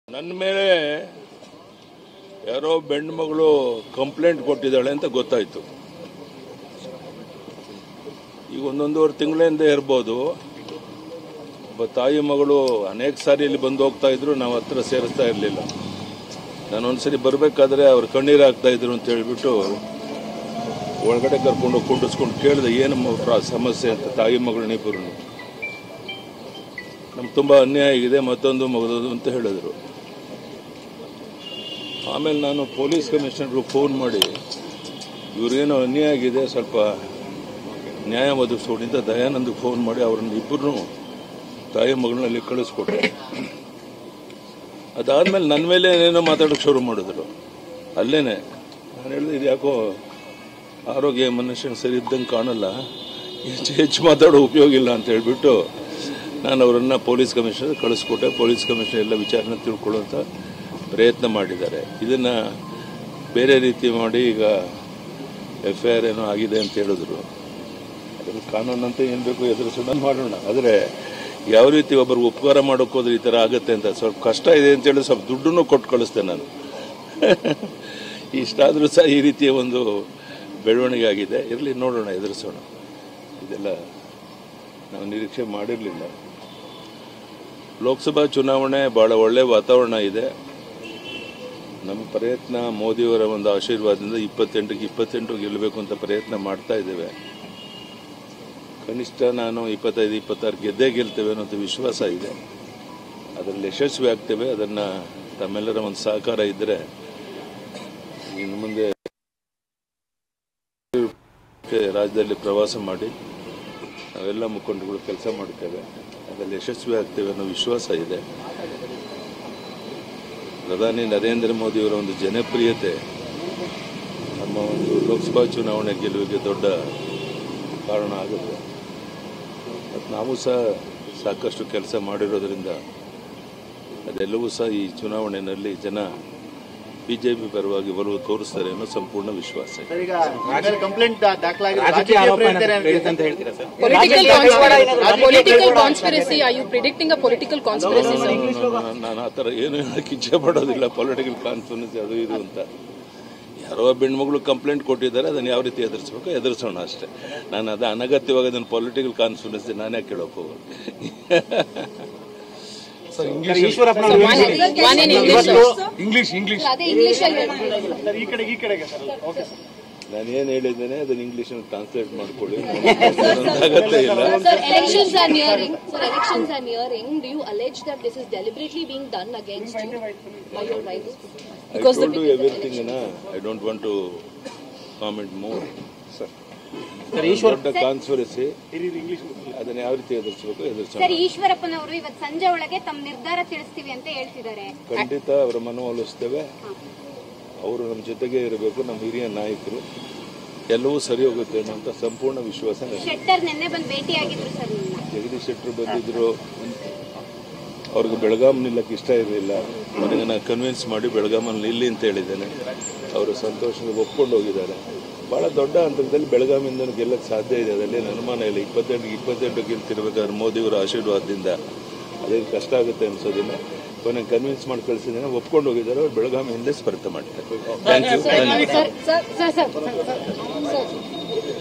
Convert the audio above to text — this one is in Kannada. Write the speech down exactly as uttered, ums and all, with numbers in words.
ನನ್ನ ಮೇಲೆ ಯಾರೋ ಬೆಂಡು ಮಗಳು ಕಂಪ್ಲೇಂಟ್ ಕೊಟ್ಟಿದ್ದಾಳೆ ಅಂತ ಗೊತ್ತಾಯ್ತು. ಈಗ ಒಂದೊಂದೂವರೆ ತಿಂಗಳಿಂದ ಇರ್ಬೋದು. ಒಬ್ಬ ತಾಯಿ ಮಗಳು ಅನೇಕ ಸಾರಿ ಇಲ್ಲಿ ಬಂದು ಹೋಗ್ತಾ ಇದ್ರು, ನಾವು ಹತ್ರ ಸೇರಿಸ್ತಾ ಇರಲಿಲ್ಲ. ನಾನು ಒಂದ್ಸರಿ ಬರಬೇಕಾದ್ರೆ ಅವ್ರು ಕಣ್ಣೀರು ಹಾಕ್ತಾ ಇದ್ರು ಅಂತ ಹೇಳ್ಬಿಟ್ಟು ಒಳಗಡೆ ಕರ್ಕೊಂಡು ಕುಂಡಿಸ್ಕೊಂಡು ಕೇಳಿದೆ ಏನು ಸಮಸ್ಯೆ ಅಂತ. ತಾಯಿ ಮಗಳನ್ನಿಬ್ಬರು ನಮ್ಗೆ ತುಂಬ ಅನ್ಯಾಯ ಆಗಿದೆ, ಮತ್ತೊಂದು ಮಗದೋದು ಅಂತ ಹೇಳಿದ್ರು. ಆಮೇಲೆ ನಾನು ಪೊಲೀಸ್ ಕಮಿಷನರ್ಗೂ ಫೋನ್ ಮಾಡಿ ಇವ್ರಿಗೇನೋ ಅನ್ಯಾಯ ಆಗಿದೆ, ಸ್ವಲ್ಪ ನ್ಯಾಯ ಒದಗಿಸ್ಕೊಡಿ ಅಂತ ದಯಾನಂದ್ಗೆ ಫೋನ್ ಮಾಡಿ ಅವ್ರನ್ನ ಇಬ್ಬರು ತಾಯಿ ಮಗಳನ್ನಲ್ಲಿ ಕಳಿಸ್ಕೊಟ್ಟೆ. ಅದಾದಮೇಲೆ ನನ್ನ ಮೇಲೆ ಏನೇನೋ ಮಾತಾಡೋಕ್ಕೆ ಶುರು ಮಾಡಿದ್ರು. ಅಲ್ಲೇನೆ ನಾನು ಹೇಳಿದೆ, ಇದು ಯಾಕೋ ಆರೋಗ್ಯ ಮನುಷ್ಯನ ಸರಿ ಇದ್ದಂಗೆ ಕಾಣಲ್ಲ, ಹೆಚ್ಚು ಹೆಚ್ಚು ಮಾತಾಡೋ ಉಪಯೋಗ ಇಲ್ಲ ಅಂತ ಹೇಳ್ಬಿಟ್ಟು ನಾನು ಅವರನ್ನು ಪೊಲೀಸ್ ಕಮಿಷನರ್ ಕಳಿಸ್ಕೊಟ್ಟೆ. ಪೊಲೀಸ್ ಕಮಿಷನರ್ ಎಲ್ಲ ವಿಚಾರನ ತಿಳ್ಕೊಳ್ಳುವಂಥ ಪ್ರಯತ್ನ ಮಾಡಿದ್ದಾರೆ. ಇದನ್ನು ಬೇರೆ ರೀತಿ ಮಾಡಿ ಈಗ ಎಫ್ ಐ ಆರ್ ಏನೋ ಆಗಿದೆ ಅಂತ ಹೇಳಿದ್ರು. ಅದ್ರ ಕಾನೂನಂತ ಏನು ಬೇಕು ಎದುರಿಸೋಣ ಮಾಡೋಣ. ಆದರೆ ಯಾವ ರೀತಿ ಒಬ್ಬರು ಉಪಕಾರ ಮಾಡೋಕೆ ಹೋದ್ರೆ ಈ ಥರ ಆಗುತ್ತೆ ಅಂತ ಸ್ವಲ್ಪ ಕಷ್ಟ ಇದೆ ಅಂತೇಳಿ ಸ್ವಲ್ಪ ದುಡ್ಡನ್ನು ಕೊಟ್ಟು ಕಳಿಸ್ತೆ ನಾನು. ಇಷ್ಟಾದರೂ ಸಹ ಈ ರೀತಿಯ ಒಂದು ಬೆಳವಣಿಗೆ ಆಗಿದೆ. ಇರಲಿ, ನೋಡೋಣ, ಎದುರಿಸೋಣ. ಇದೆಲ್ಲ ನಾವು ನಿರೀಕ್ಷೆ ಮಾಡಿರಲಿಲ್ಲ. ಲೋಕಸಭಾ ಚುನಾವಣೆ ಭಾಳ ಒಳ್ಳೆಯ ವಾತಾವರಣ ಇದೆ. ನಮ್ಮ ಪ್ರಯತ್ನ ಮೋದಿಯವರ ಒಂದು ಆಶೀರ್ವಾದದಿಂದ ಇಪ್ಪತ್ತೆಂಟಕ್ಕೆ ಇಪ್ಪತ್ತೆಂಟು ಗೆಲ್ಲಬೇಕು ಅಂತ ಪ್ರಯತ್ನ ಮಾಡ್ತಾ ಇದ್ದೇವೆ. ಕನಿಷ್ಠ ನಾನು ಇಪ್ಪತ್ತೈದು ಇಪ್ಪತ್ತಾರು ಗೆದ್ದೇ ಗೆಲ್ತೇವೆ ಅನ್ನೋದು ವಿಶ್ವಾಸ ಇದೆ. ಅದರಲ್ಲಿ ಯಶಸ್ವಿ ಆಗ್ತೇವೆ. ಅದನ್ನು ತಮ್ಮೆಲ್ಲರ ಒಂದು ಸಹಕಾರ ಇದ್ದರೆ ಇನ್ನು ಮುಂದೆ ರಾಜ್ಯದಲ್ಲಿ ಪ್ರವಾಸ ಮಾಡಿ ನಾವೆಲ್ಲ ಮುಖಂಡರುಗಳು ಕೆಲಸ ಮಾಡ್ತೇವೆ. ಅದರಲ್ಲಿ ಯಶಸ್ವಿ ಆಗ್ತೇವೆ ಅನ್ನೋ ವಿಶ್ವಾಸ ಇದೆ. ಪ್ರಧಾನಿ ನರೇಂದ್ರ ಮೋದಿಯವರ ಒಂದು ಜನಪ್ರಿಯತೆ ನಮ್ಮ ಒಂದು ಲೋಕಸಭಾ ಚುನಾವಣೆ ಗೆಲುವಿಗೆ ದೊಡ್ಡ ಕಾರಣ ಆಗುತ್ತೆ. ಮತ್ತು ನಾವು ಸಹ ಸಾಕಷ್ಟು ಕೆಲಸ ಮಾಡಿರೋದ್ರಿಂದ ಅದೆಲ್ಲವೂ ಸಹ ಈ ಚುನಾವಣೆಯಲ್ಲಿ ಜನ ಬಿಜೆಪಿ ಪರವಾಗಿ ಒಲವು ತೋರಿಸ್ತಾರೆ ಅನ್ನೋ ಸಂಪೂರ್ಣ ವಿಶ್ವಾಸ ಇದೆ. ನಾನು ಆ ಥರ ಏನು ಹೇಳಕ್ಕೆ ಇಚ್ಛೆ ಪಡೋದಿಲ್ಲ. ಪೊಲಿಟಿಕಲ್ ಕಾನ್ಫರೆನ್ಸ್ ಅದು ಇದು ಅಂತ ಯಾರೋ ಹೆಣ್ಮಗಳು ಕಂಪ್ಲೇಂಟ್ ಕೊಟ್ಟಿದ್ದಾರೆ, ಅದನ್ನು ಯಾವ ರೀತಿ ಎದುರಿಸ್ಬೇಕು ಎದುರಿಸೋಣ ಅಷ್ಟೇ. ನಾನು ಅದು ಅನಗತ್ಯವಾಗಿ ಅದನ್ನು ಪೊಲಿಟಿಕಲ್ ಕಾನ್ಫರೆನ್ಸ್ ನಾನೇ ಕೇಳೋಕೆ ಹೋಗೋದು. ನಾನೇನು ಹೇಳಿದ್ದೇನೆ ಅದನ್ನ ಇಂಗ್ಲಿಷ್ ಟ್ರಾನ್ಸ್ಲೇಟ್ ಮಾಡ್ಕೊಳ್ಳಿ. ಅಗತ್ಯ ಇಲ್ಲ. Elections are nearing. Sir, elections are nearing. Do you allege that this is deliberately being done against you by your rivals? I told you everything, na. I don't want to comment more. Sir. ದೊಡ್ಡ ಕಾನ್ಸ್ಪಿರಸಿ ಅದನ್ನ ಯಾವ ರೀತಿ ಎದುರಿಸಬೇಕು ಎದುರಿಸೋಣ. ಸರ್, ಈಶ್ವರಪ್ಪನವರು ಇವತ್ತು ಸಂಜೆ ಒಳಗೆ ತಮ್ಮ ನಿರ್ಧಾರ ತಿಳಿಸ್ತೀವಿ ಅಂತ ಹೇಳ್ತಿದ್ದಾರೆ. ಖಂಡಿತ ಅವರ ಮನವೊಲಿಸ್ತೇವೆ. ಅವರು ನಮ್ಮ ಜೊತೆಗೆ ಇರಬೇಕು, ನಮ್ಮ ಹಿರಿಯ ನಾಯಕರು. ಎಲ್ಲವೂ ಸರಿ ಹೋಗುತ್ತೆ ಅನ್ನೋಂಥ ಸಂಪೂರ್ಣ ವಿಶ್ವಾಸ. ಶೆಟ್ಟರ್ ನಿನ್ನೆ ಬಂದು ಭೇಟಿಯಾಗಿದ್ರು ಸರ್. ಜಗದೀಶ್ ಶೆಟ್ಟರ್ ಬಂದಿದ್ರು. ಅವ್ರಿಗೆ ಬೆಳಗಾಂ ನಿಲ್ಲಕ್ಕೆ ಇಷ್ಟ ಇರಲಿಲ್ಲ. ನನಗೆ ನಾನು ಕನ್ವಿನ್ಸ್ ಮಾಡಿ ಬೆಳಗಾಮಲ್ಲಿ ನಿಲ್ಲಿ ಅಂತ ಹೇಳಿದ್ದೇನೆ. ಅವರು ಸಂತೋಷದ ಒಪ್ಕೊಂಡು ಹೋಗಿದ್ದಾರೆ. ಭಾಳ ದೊಡ್ಡ ಹಂತದಲ್ಲಿ ಬೆಳಗಾಮಿಂದ ಗೆಲ್ಲಕ್ಕೆ ಸಾಧ್ಯ ಇದೆ, ಅದರಲ್ಲಿ ಅನುಮಾನ ಇಲ್ಲ. ಇಪ್ಪತ್ತೆಂಟು ಇಪ್ಪತ್ತೆಂಟು ಗೆಲ್ತಿರ್ಬೇಕಾದ್ರೆ ಮೋದಿಯವರ ಆಶೀರ್ವಾದದಿಂದ ಅದೇನು ಕಷ್ಟ ಆಗುತ್ತೆ ಅನ್ಸೋದಿಲ್ಲ. ಕೊನೆಗೆ ಕನ್ವಿನ್ಸ್ ಮಾಡಿ ಕಳಿಸಿದ್ದೇನೆ, ಒಪ್ಕೊಂಡು ಹೋಗಿದ್ದಾರೆ. ಅವ್ರು ಬೆಳಗಾವಿಯಿಂದಲೇ ಸ್ಪರ್ಧೆ ಮಾಡ್ತಾರೆ. Thank you.